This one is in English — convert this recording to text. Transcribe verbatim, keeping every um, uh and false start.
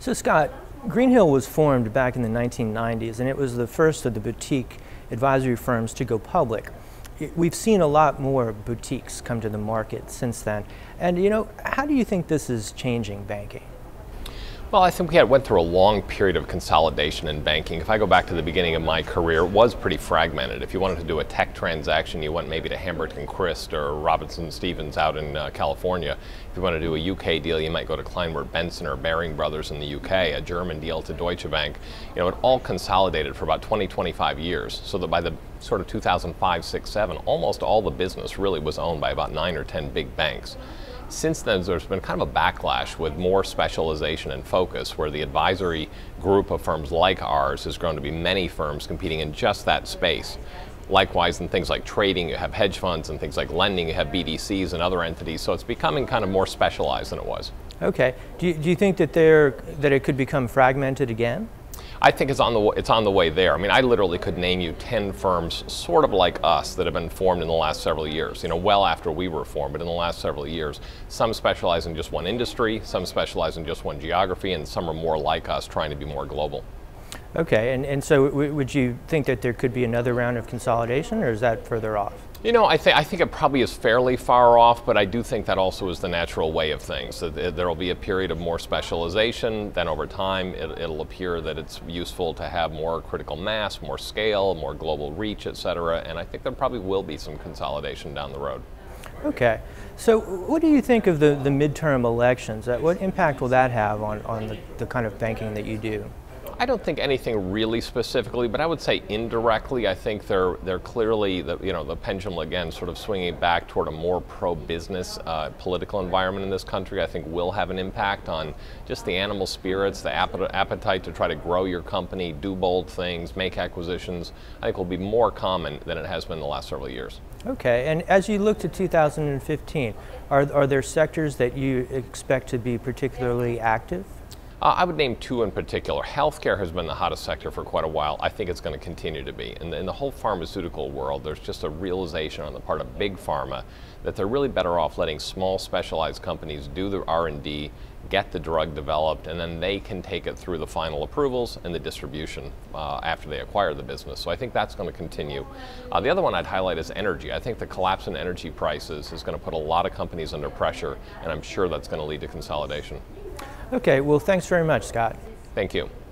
So Scott, Greenhill was formed back in the nineteen nineties, and it was the first of the boutique advisory firms to go public. We've seen a lot more boutiques come to the market since then. And you know, how do you think this is changing banking? Well, I think we had went through a long period of consolidation in banking. If I go back to the beginning of my career, it was pretty fragmented. If you wanted to do a tech transaction, you went maybe to Hambert and Christ or Robinson Stevens out in uh, California. If you want to do a U K deal, you might go to Kleinwort Benson or Baring Brothers in the U K, a German deal to Deutsche Bank. You know, it all consolidated for about twenty, twenty-five years, so that by the sort of two thousand five, six, seven, almost all the business really was owned by about nine or ten big banks. Since then, there's been kind of a backlash with more specialization and focus, where the advisory group of firms like ours has grown to be many firms competing in just that space. Likewise, in things like trading, you have hedge funds, and things like lending, you have B D Cs and other entities, so it's becoming kind of more specialized than it was. Okay. Do you, do you think that, there, that it could become fragmented again? I think it's on the it's on the way there. I mean, I literally could name you ten firms sort of like us that have been formed in the last several years, you know, well after we were formed, but in the last several years. Some specialize in just one industry, some specialize in just one geography, and some are more like us, trying to be more global. Okay, and, and so w would you think that there could be another round of consolidation, or is that further off? You know, I, th I think it probably is fairly far off, but I do think that also is the natural way of things. So th there will be a period of more specialization, then over time it, it'll appear that it's useful to have more critical mass, more scale, more global reach, et cetera, and I think there probably will be some consolidation down the road. Okay, so what do you think of the, the midterm elections? Uh, What impact will that have on, on the, the kind of banking that you do? I don't think anything really specifically, but I would say indirectly. I think they're they're clearly the you know the pendulum again sort of swinging back toward a more pro-business uh, political environment in this country. I think will have an impact on just the animal spirits, the appetite to try to grow your company, do bold things, make acquisitions. I think will be more common than it has been in the last several years. Okay, and as you look to two thousand fifteen, are are there sectors that you expect to be particularly active? Uh, I would name two in particular. Healthcare has been the hottest sector for quite a while. I think it's going to continue to be. In the, in the whole pharmaceutical world, there's just a realization on the part of big pharma that they're really better off letting small specialized companies do the R and D, get the drug developed, and then they can take it through the final approvals and the distribution uh, after they acquire the business. So I think that's going to continue. Uh, the other one I'd highlight is energy. I think the collapse in energy prices is going to put a lot of companies under pressure, and I'm sure that's going to lead to consolidation. Okay, well, thanks very much, Scott. Thank you.